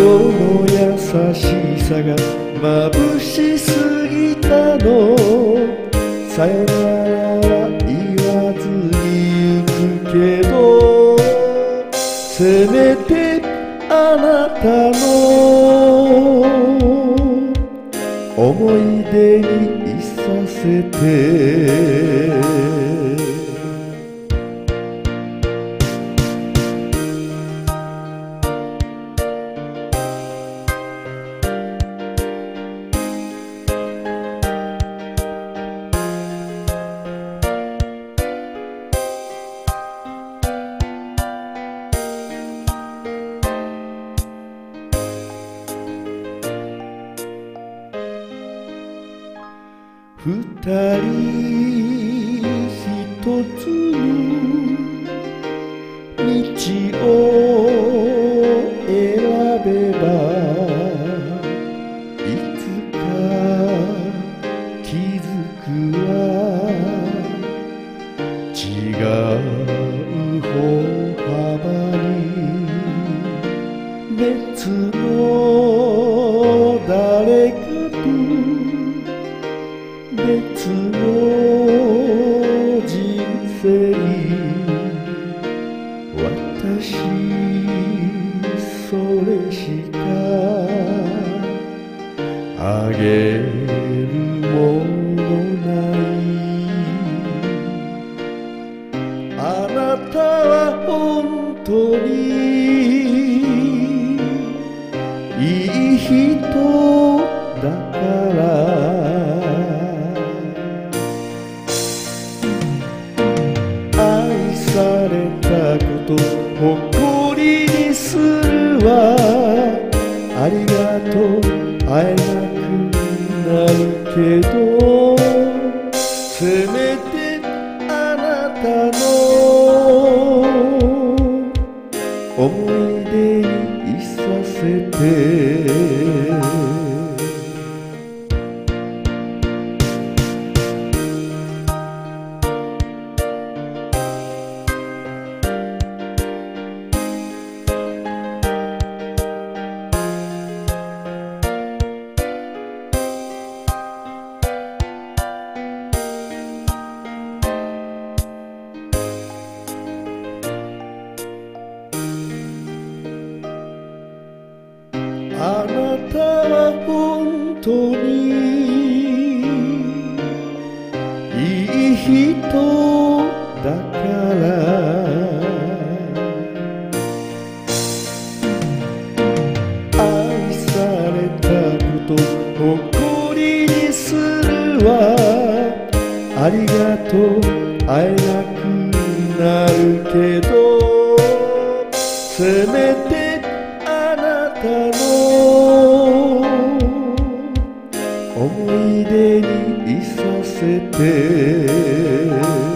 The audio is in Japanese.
の優しさが眩しすぎたの。さよならは言わずに行くけど、せめてあなたの思い出にいさせて。二人一つの道を選べば、いつか気づくわ。違う歩幅に別の誰かと別の人生、私それしかあげるものない。あなたは本当にいい人だから、愛されたこと誇りにするわ。ありがとう会えなくなるけど、せめてあなたの思い出にいさせて。あなたは本当にいい人だから、愛されたこと誇りにするわ。ありがとう会えなくなるけど、せめてあなたの思い出にいさせて。